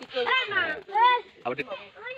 আবার ঠিক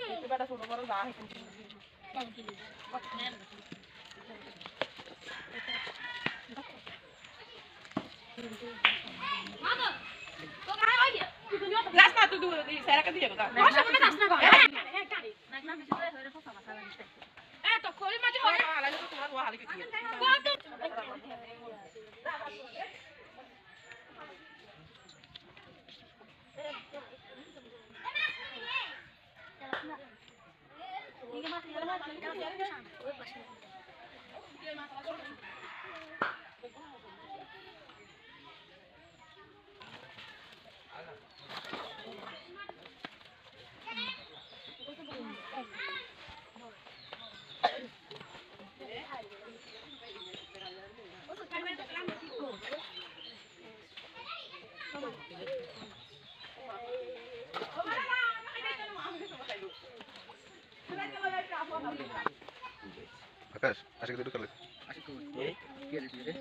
আকাশ আশিক দুটো কালে আশিক এই কি আছে রে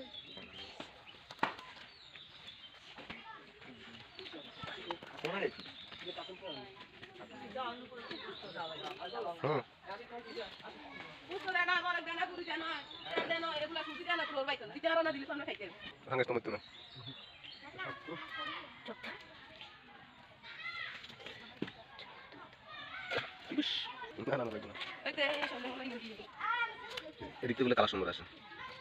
কোনারে হুম ভাঙে তোমার তো না না না লাগবে না এদিক থেকে কালা সুন্দর আছে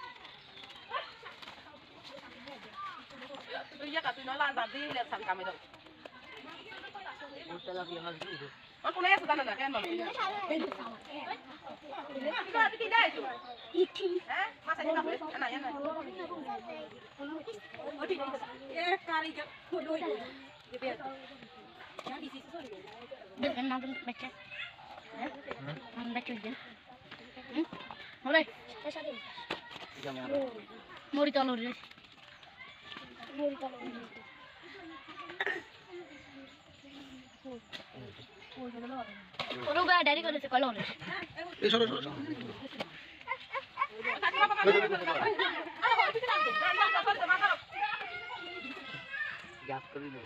ডায়েরি করেছে কল এই সরো সরো গ্যাস করে দিও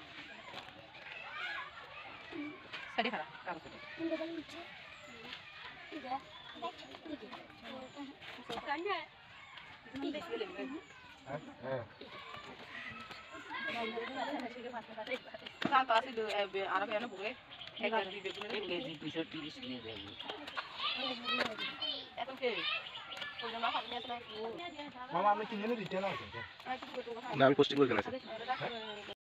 সারি খারাপ কাগজ মামা আমি কিনে দিতে না আমি পোস্টিং করে